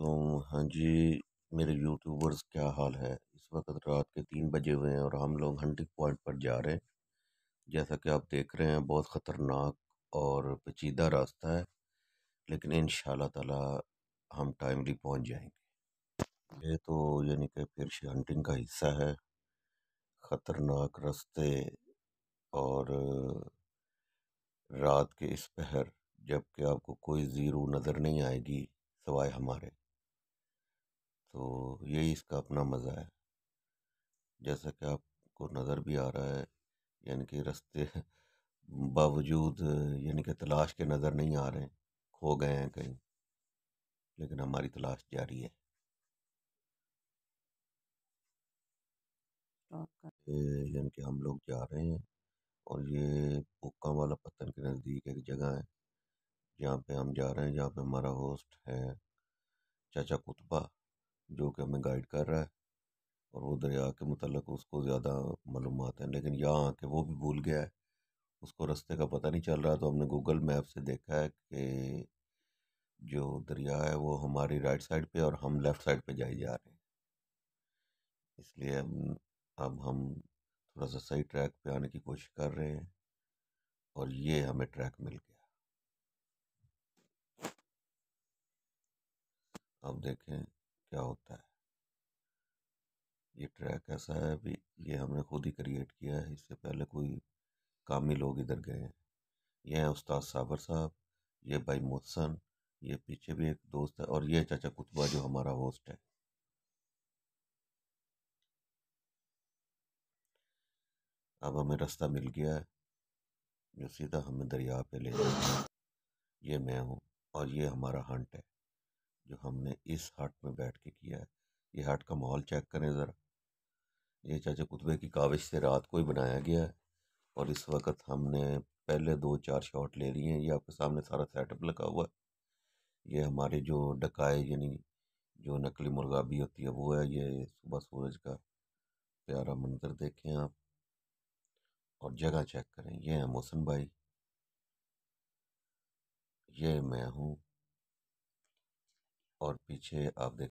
تو ہاں جی، میرے یوٹیوبرز کیا حال ہے؟ اس وقت رات کے 3 بجے ہوئے ہیں اور ہم لوگ ہنٹنگ پوائنٹ پر جا رہے ہیں۔ جیسا کہ آپ دیکھ رہے ہیں بہت خطرناک اور پیچیدہ راستہ ہے، لیکن ان شاء اللہ تعالی ہم ٹائملی پہنچ جائیں گے۔ یہ تو یعنی کہ پھر ہنٹنگ کا حصہ ہے، خطرناک راستے اور رات کے اس پہر جب کہ آپ کو کوئی زیرو نظر نہیں آئے گی سوائے ہمارے، تو یہی اس کا اپنا مزہ ہے۔ جیسا کہ آپ کو نظر بھی آ رہا ہے، یعنی کہ رستے باوجود یعنی کہ تلاش کے نظر نہیں آ رہے ہیں، کھو گئے ہیں کہیں، لیکن ہماری تلاش جاری ہے۔ یعنی کہ ہم لوگ جا رہے ہیں اور یہ پکا والا پتن کے نزدیک ایک جگہ ہے جہاں پہ ہم جا رہے ہیں، جہاں پہ ہمارا ہوسٹ ہے چاچا کتبہ، جو کہ ہمیں گائیڈ کر رہا ہے، اور وہ دریا کے متعلق اس کو زیادہ معلومات ہیں، لیکن یہاں آ کے وہ بھی بھول گیا ہے، اس کو رستے کا پتہ نہیں چل رہا۔ تو ہم نے گوگل میپ سے دیکھا ہے کہ جو دریا ہے وہ ہماری رائٹ سائڈ پہ اور ہم لیفٹ سائڈ پہ جائے جا رہے ہیں، اس لیے اب ہم تھوڑا سا صحیح ٹریک پہ آنے کی کوشش کر رہے ہیں، اور یہ ہمیں ٹریک مل گیا۔ اب دیکھیں کیا ہوتا ہے۔ یہ ٹریک ایسا ہے ابھی، یہ ہم نے خود ہی کریٹ کیا ہے، اس سے پہلے کوئی کامی لوگ ادھر گئے ہیں۔ یہ ہیں استاد صابر صاحب، یہ بھائی محسن، یہ پیچھے بھی ایک دوست ہے، اور یہ چاچا کتبہ جو ہمارا ہوسٹ ہے۔ اب ہمیں راستہ مل گیا ہے جو سیدھا ہمیں دریا پہ لے جائے گا۔ یہ میں ہوں، اور یہ ہمارا ہنٹ ہے جو ہم نے اس ہٹ میں بیٹھ کے کیا ہے۔ یہ ہٹ کا ماحول چیک کریں ذرا، یہ چاچا کتبے کی کاوش سے رات کو ہی بنایا گیا ہے، اور اس وقت ہم نے پہلے 2-4 شاٹ لے لیے ہیں۔ یہ آپ کے سامنے سارا سیٹ اپ لگا ہوا ہے۔ یہ ہمارے جو ڈکائے یعنی جو نقلی مرغابی ہوتی ہے وہ ہے۔ یہ صبح سورج کا پیارا منظر دیکھیں آپ، اور جگہ چیک کریں۔ یہ ہے محسن بھائی، یہ میں ہوں، اور پیچھے آپ دیکھ